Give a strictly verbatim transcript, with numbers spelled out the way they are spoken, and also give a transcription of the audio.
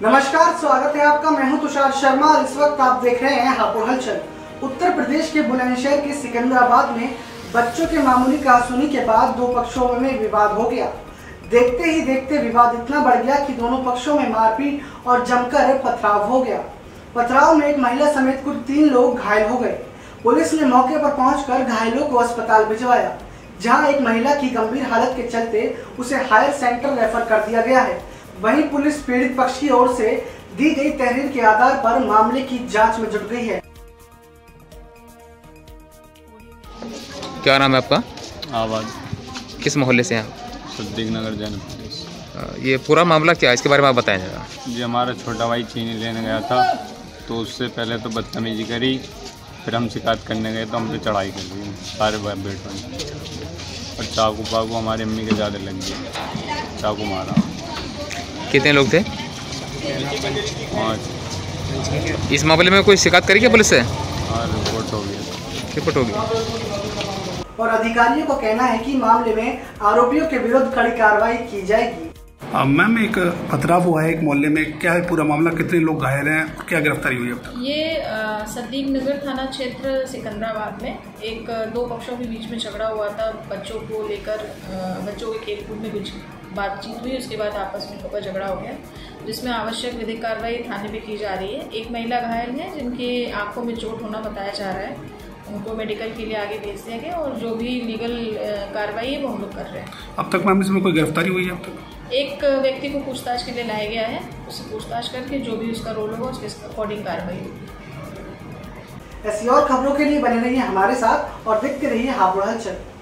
नमस्कार, स्वागत है आपका। मैं हूं तुषार शर्मा और इस वक्त आप देख रहे हैं हापुड़ हलचल। उत्तर प्रदेश के बुलंदशहर के सिकंदराबाद में बच्चों के मामूली कहासुनी के बाद दो पक्षों में विवाद हो गया। देखते ही देखते विवाद इतना बढ़ गया कि दोनों पक्षों में मारपीट और जमकर पथराव हो गया। पथराव में एक महिला समेत कुल तीन लोग घायल हो गए। पुलिस ने मौके पर पहुंचकर घायलों को अस्पताल भिजवाया, जहां एक महिला की गंभीर हालत के चलते उसे हायर सेंटर रेफर कर दिया गया है। वहीं पुलिस पीड़ित पक्ष की ओर से दी गई तहरीर के आधार पर मामले की जांच में जुट गई है। क्या नाम है आपका? आवाज। किस मोहल्ले से हैं? सिद्दीक नगर जैन। ये पूरा मामला क्या है, इसके बारे में आप बताएं जरा। जी, हमारा छोटा भाई चीनी लेने गया था, तो उससे पहले तो बदतमीजी करी, फिर हम शिकायत करने गए तो हम पे चढ़ाई कर दी सारे बेटों ने, और चाकू पाकू हमारी अम्मी के ज़्यादा लग गई, चाकू मारा। कितने लोग थे? पाँच। इस मामले में कोई शिकायत करी क्या पुलिस से? हाँ, रिपोर्ट हो गया। रिपोर्ट हो गई। और अधिकारियों का कहना है कि मामले में आरोपियों के विरुद्ध कड़ी कार्रवाई की जाएगी। मैम, एक पथराव हुआ है एक मोहल्ले में, क्या है पूरा मामला, कितने लोग घायल हैं और क्या गिरफ्तारी हुई है अब तक? ये सिद्दीक नगर थाना क्षेत्र सिकंदराबाद में एक दो पक्षों के बीच में झगड़ा हुआ था। बच्चों को लेकर बच्चों के खेलकूद में कुछ बातचीत हुई, उसके बाद आपस में उनका झगड़ा हो गया, जिसमें आवश्यक विधिक कार्रवाई थाने पे की जा रही है। एक महिला घायल है जिनके आंखों में चोट होना बताया जा रहा है, उनको मेडिकल के लिए आगे भेज दिया गया और जो भी लीगल कार्रवाई है वो हम लोग कर रहे हैं। अब तक मैम इसमें कोई गिरफ्तारी हुई है अब तक? एक व्यक्ति को पूछताछ के लिए लाया गया है, उससे पूछताछ करके जो भी उसका रोल होगा उसके अकॉर्डिंग कार्रवाई होगी। ऐसी और खबरों के लिए बने रहिए हमारे साथ और देखते रहिए हापुड़ हलचल।